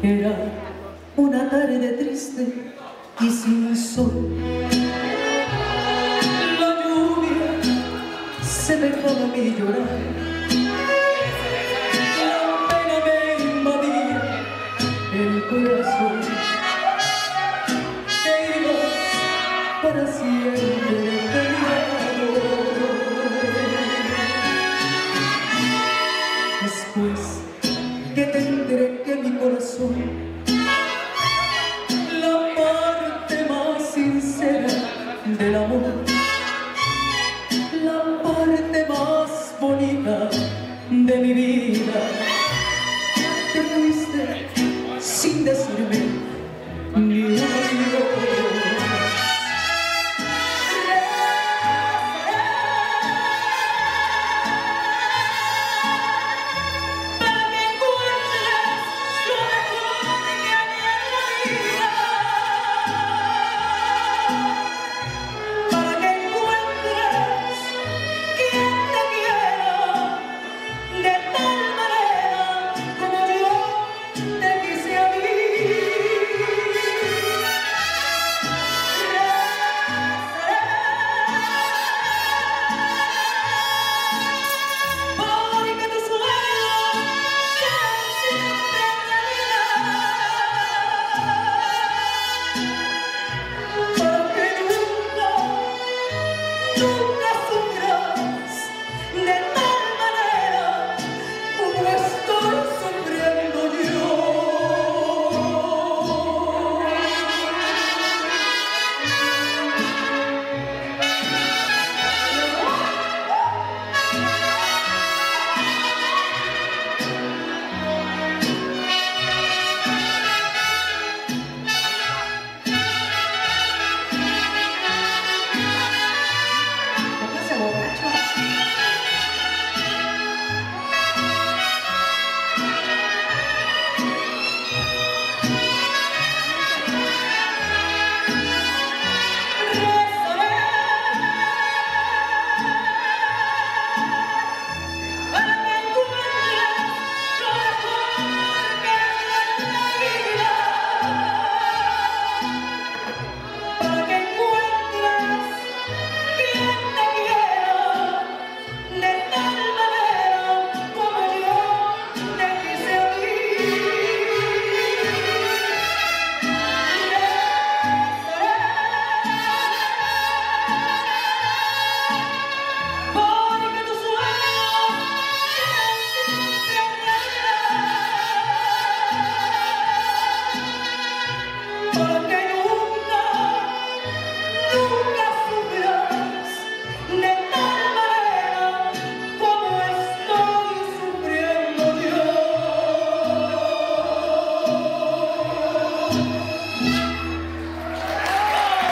Era una tarde triste y sin sol. La lluvia se dejaba a mí llorar. La pena me invadía el corazón. Que iba para siempre de mi amor. Después que te enteré que mi corazón, la parte más sincera del amor, la parte más bonita de mi vida, te fuiste sin decirme ni un adiós.